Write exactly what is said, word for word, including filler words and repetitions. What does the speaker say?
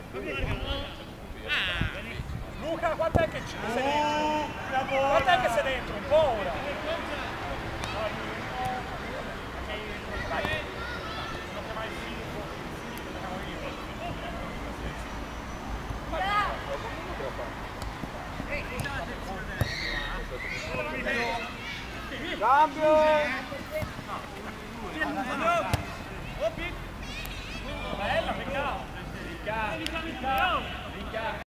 Luca, quant'è che ci sei dentro? Quant'è che sei dentro? Un po' ora. Cambio!